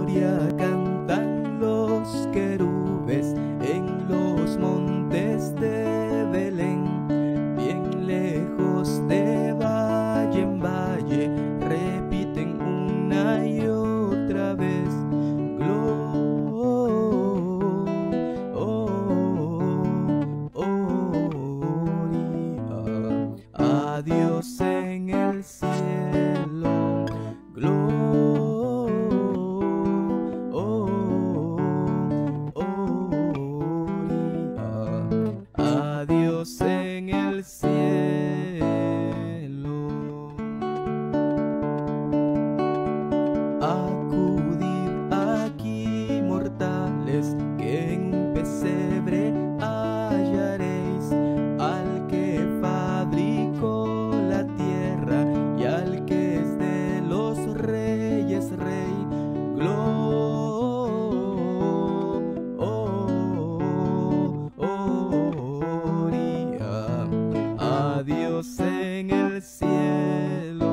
gloria cantan los querubes en los montes de Belén, bien lejos de valle en valle, repiten una y otra vez: gloria a Dios en el cielo, gloria a Dios en el cielo. Acudid aquí, mortales, que en un pesebre hallaréis al que fabricó la tierra y al que es de los reyes rey. Gloria a Dios en el cielo.